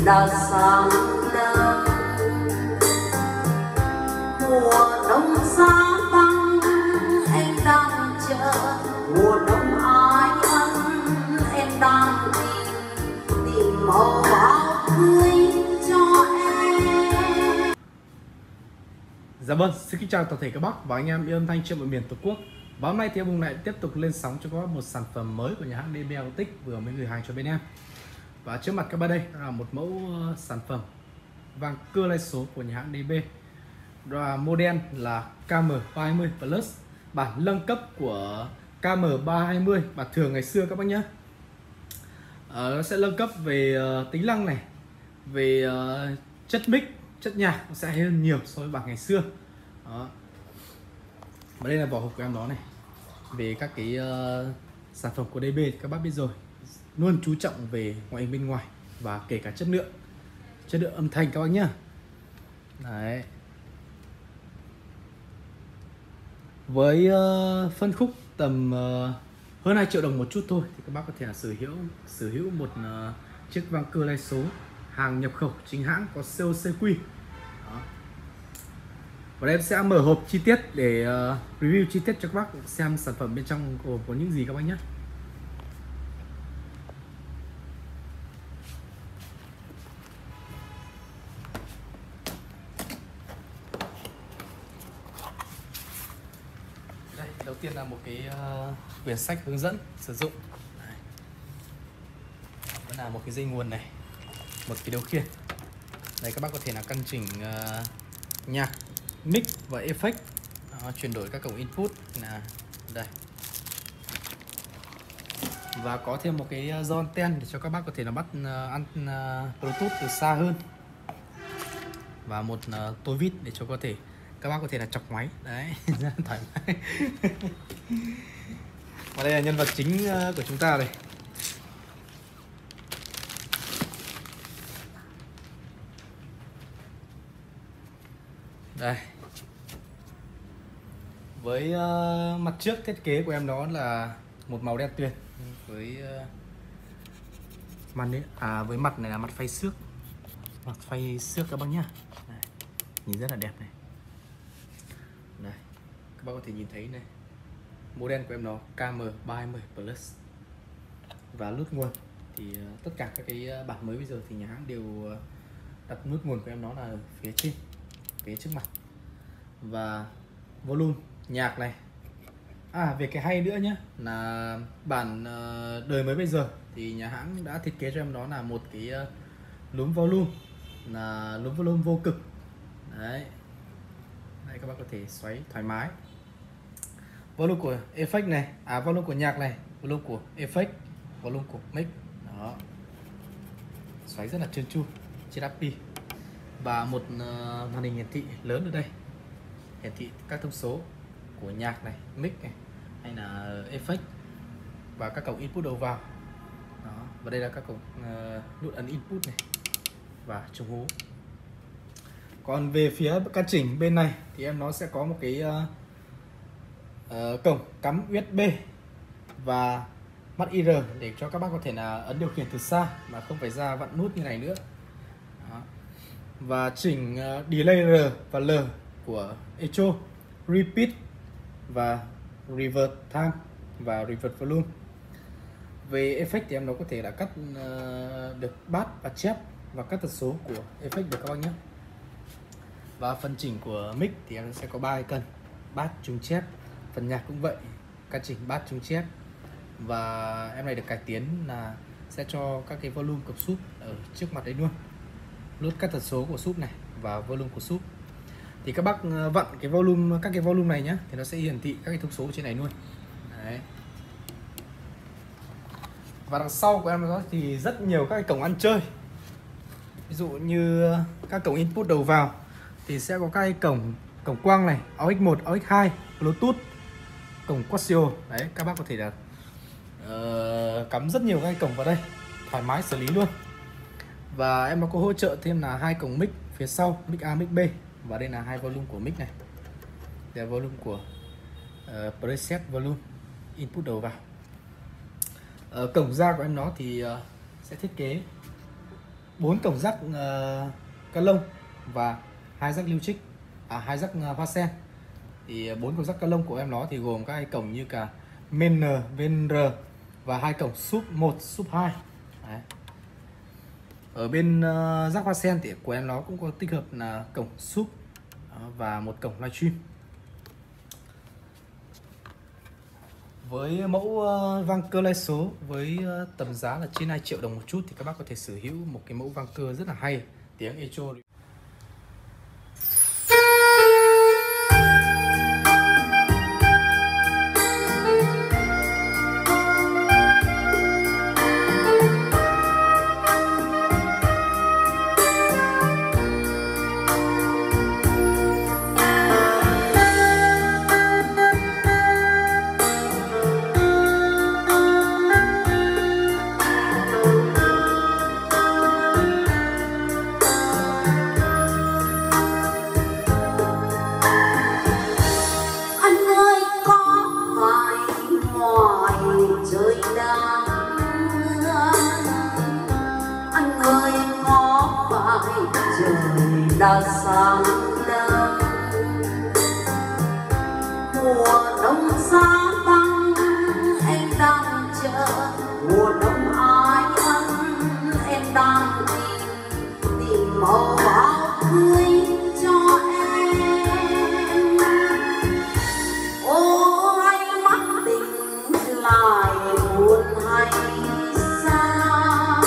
đã sang đâu. Mùa đông giá băng em đang chờ, mùa đông ai ân em đang tìm màu áo cưới cho em. Dạ vâng, xin kính chào toàn thể các bác và anh em yêu âm thanh trên mọi miền Tổ quốc. Và hôm nay thì vùng lại tiếp tục lên sóng cho các bác một sản phẩm mới của nhà hãng DB Autic vừa mới gửi hàng cho bên em. Và trước mặt các bác đây là một mẫu sản phẩm vàng cưa lai số của nhà hãng DB. Và model là KM320 Plus, bản nâng cấp của KM320 bản thường ngày xưa các bác nhé. Nó sẽ nâng cấp về tính năng này, về chất mic, chất nhạc nó sẽ hay hơn nhiều so với bản ngày xưa. Đó. Và đây là vỏ hộp của em đó này. Về các cái sản phẩm của DB thì các bác biết rồi, luôn chú trọng về ngoại hình bên ngoài và kể cả chất lượng âm thanh các bác nhá. Đấy. Với phân khúc tầm hơn 2 triệu đồng một chút thôi thì các bác có thể là sở hữu một chiếc vàng cưa lai số hàng nhập khẩu chính hãng có COCQ. Đó. Và đây em sẽ mở hộp chi tiết để review chi tiết cho các bác xem sản phẩm bên trong có những gì các bác nhé. Đây, đầu tiên là một cái quyển sách hướng dẫn sử dụng. Đây. Vẫn là một cái dây nguồn này, một cái điều khiển. Đây các bác có thể là căn chỉnh nhạc, mic và effect. Đó, chuyển đổi các cổng input là đây. Và có thêm một cái giơ anten để cho các bác có thể là bắt ăn Bluetooth từ xa hơn. Và một tôi vít để cho các bác có thể là chọc máy. Đấy, rất thoải mái. Và đây là nhân vật chính của chúng ta đây. Đây. Với mặt trước thiết kế của em đó là một màu đen tuyền với với mặt này là mặt phay xước. Mặt phay xước các bác nhá. Đây. Nhìn rất là đẹp này. Đây. Các bác có thể nhìn thấy này. Model của em đó KM320 Plus. Và nút nguồn thì tất cả các cái bản mới bây giờ thì nhà hãng đều đặt nút nguồn của em đó là phía trên, phía trước mặt. Và volume nhạc này. Về cái hay nữa nhé, là bản đời mới bây giờ thì nhà hãng đã thiết kế cho em đó là một cái núm volume, là núm volume vô cực. Đấy. Đây các bác có thể xoáy thoải mái. Volume của effect này, volume của nhạc này, volume của effect, volume của mic. Đó. Xoáy rất là trơn tru trên API. Và một màn hình hiển thị lớn ở đây, hiển thị các thông số của nhạc này, mic này, hay là effect và các cổng input đầu vào. Đó. Và đây là các cổng nút ấn input này và chống hú. Còn về phía căn chỉnh bên này thì em nó sẽ có một cái cổng cắm USB và mắt IR để cho các bác có thể là ấn điều khiển từ xa mà không phải ra vặn nút như này nữa. Đó. Và chỉnh delay R và L của echo, repeat và reverse time và reverse volume. Về effect thì em nó có thể là cắt được bass và chép và các tần số của effect được các bác nhé. Và phần chỉnh của mic thì em sẽ có 3 icon: bass, trung, chép. Phần nhạc cũng vậy, căn chỉnh bass, trung, chép. Và em này được cải tiến là sẽ cho các cái volume của sub ở trước mặt đấy luôn, nút các tần số của sub này và volume của sub. Thì các bác vặn cái volume, các cái volume này nhá, thì nó sẽ hiển thị các cái thông số trên này luôn. Đấy. Và đằng sau của em đó thì rất nhiều các cái cổng ăn chơi. Ví dụ như các cổng input đầu vào thì sẽ có các cái cổng quang này, AUX1, AUX2, Bluetooth, cổng Casio. Đấy, các bác có thể là cắm rất nhiều các cái cổng vào đây, thoải mái xử lý luôn. Và em nó có hỗ trợ thêm là 2 cổng mic phía sau, mic A, mic B. Và đây là 2 volume của mic này. Đây là volume của preset volume input đầu vào. Cổng ra của em nó thì sẽ thiết kế 4 cổng rắc ca lông và 2 rắc lưu trích, 2 rắc hoa sen. Thì 4 cổng rắc ca lông của em nó thì gồm các cổng như cả main N, main R và 2 cổng sub 1, sub 2. Đấy. Ở bên rắc hoa sen thì của em nó cũng có tích hợp là cổng sub và một cổng livestream. Với mẫu vang cơ lai số với tầm giá là trên 2 triệu đồng một chút thì các bác có thể sở hữu một cái mẫu vang cơ rất là hay, tiếng echo. Đã sáng đông mùa đông giá băng, em đang chờ mùa đông ai ân, em đang tìm màu áo cưới cho em. Ô anh mắt tình lại buồn hay sao,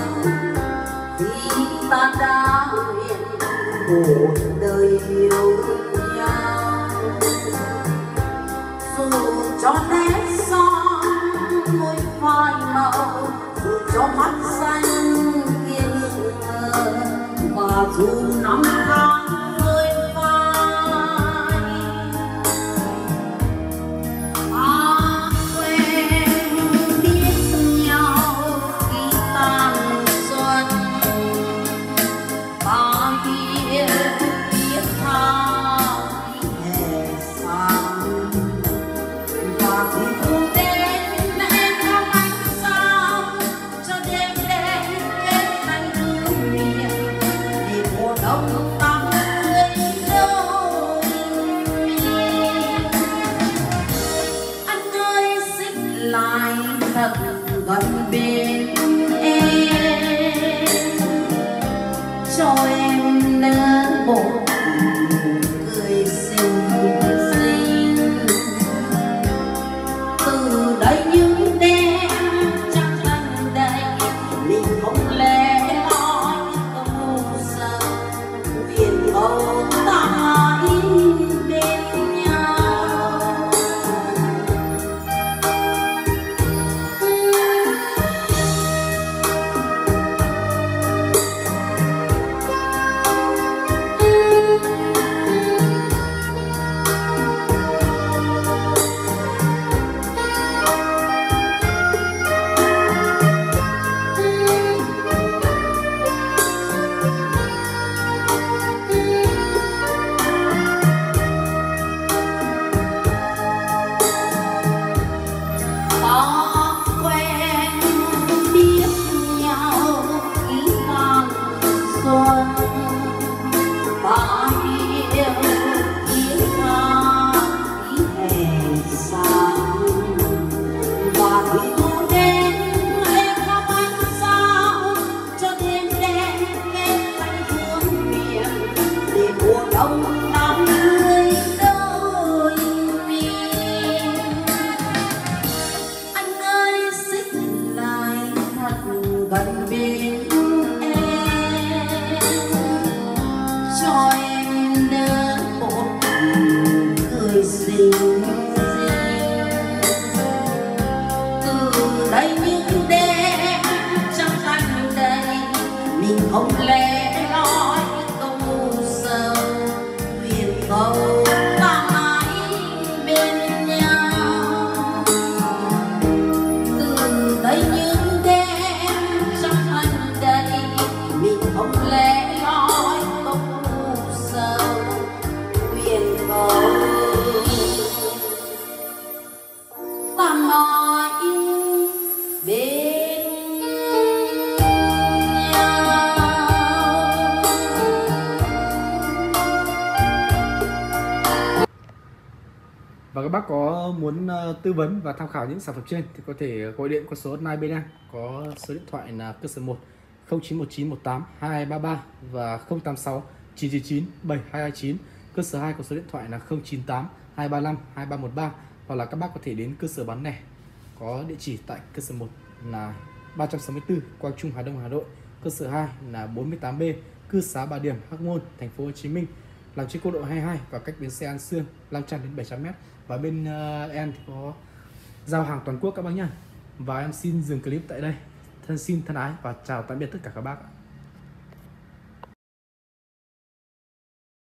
thì ta đã một đời yêu nhau. Dù cho nét son môi phai màu, dù cho mắt xanh kiên ngờ, và dù năm tháng vơi phai. Quên biết nhau khi tàn xuân, biết thao hè sang, và khi thu đến em không anh sao, cho đêm đêm kết thành hương miệng, để mùa đông ta cưới đôi miên. Anh ơi xích lại thật gần bên em, cho em nở một cười xinh xinh. Từ đây những đêm chắc lần đây mình không lẽ loi câu giờ, nguyện cầu ta mãi bên nhau. không lẽ loi câu sầu nguyện cầu ta mãi bên nhau. Từ đây những đêm trong anh đây mình không lẽ loi câu sầu nguyện cầu ta mãi bên Và các bác có muốn tư vấn và tham khảo những sản phẩm trên thì có thể gọi điện qua số hotline bên em, có số điện thoại là cơ sở 1 091918 2233 và 086 999 7229. Cơ sở 2 có số điện thoại là 098 235 2313, hoặc là các bác có thể đến cơ sở bán lẻ có địa chỉ tại cơ sở 1 là 364 Quang Trung, Hà Đông, Hà Nội. Cơ sở 2 là 48B Cư xá Bà Điểm, Hóc Môn, thành phố Hồ Chí Minh, làm trên quốc lộ 22 và cách bến xe An Sương 500 đến 700m. Và bên em thì có giao hàng toàn quốc các bác nhá. Và em xin dừng clip tại đây. Xin thân ái và chào tạm biệt tất cả các bác ạ.